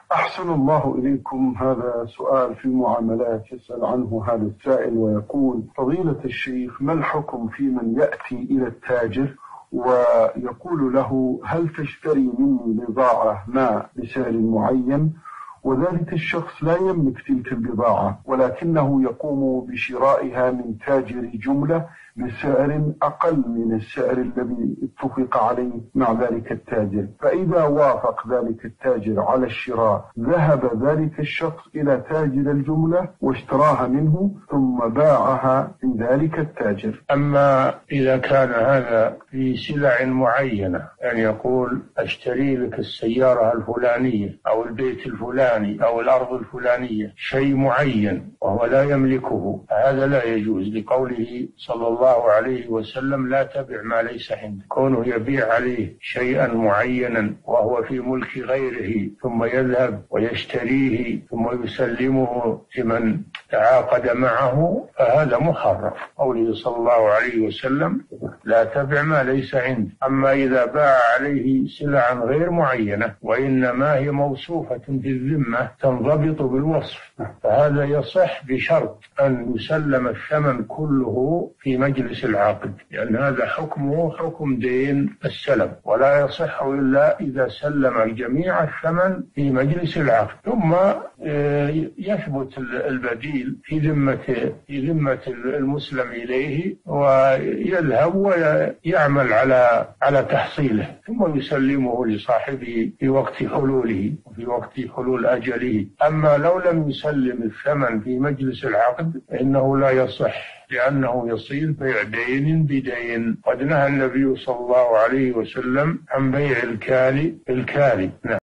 أحسن الله إليكم. هذا سؤال في المعاملات يسأل عنه هذا السائل ويقول: فضيلة الشيخ، ما الحكم في من يأتي إلى التاجر ويقول له: هل تشتري مني بضاعة ما بسعر معين، وذلك الشخص لا يملك تلك البضاعة ولكنه يقوم بشرائها من تاجر جملة بسعر أقل من السعر الذي اتفق عليه مع ذلك التاجر، فإذا وافق ذلك التاجر على الشراء ذهب ذلك الشخص إلى تاجر الجملة واشتراها منه ثم باعها من ذلك التاجر. أما إذا كان هذا في سلع معينة، يعني يقول: أشتري لك السيارة الفلانية أو البيت الفلاني أو الأرض الفلانية، شيء معين وهو لا يملكه، هذا لا يجوز، لقوله صلى الله عليه وسلم: لا تبع ما ليس عندك. كونه يبيع عليه شيئا معينا وهو في ملك غيره ثم يذهب ويشتريه ثم يسلمه لمن تعاقد معه، فهذا محرم. قوله صلى الله عليه وسلم: لا تبع ما ليس عندك. أما إذا باع عليه سلعا غير معينة وإنما هي موصوفة في الذمة تنضبط بالوصف، فهذا يصح بشرط أن يسلم الثمن كله في مجلس العقد، لأن هذا حكمه حكم دين السلم، ولا يصح إلا إذا سلم جميع الثمن في مجلس العقد، ثم يثبت البديل في ذمة المسلم إليه، ويذهب ويعمل على تحصيله ثم يسلمه لصاحبه في وقت حلوله وفي وقت حلول أجله. أما لو لم يسلم الثمن في مجلس العقد فإنه لا يصح، لأنه يصير بيع دين بدين. قد نهى النبي صلى الله عليه وسلم عن بيع الكالي بالكالي.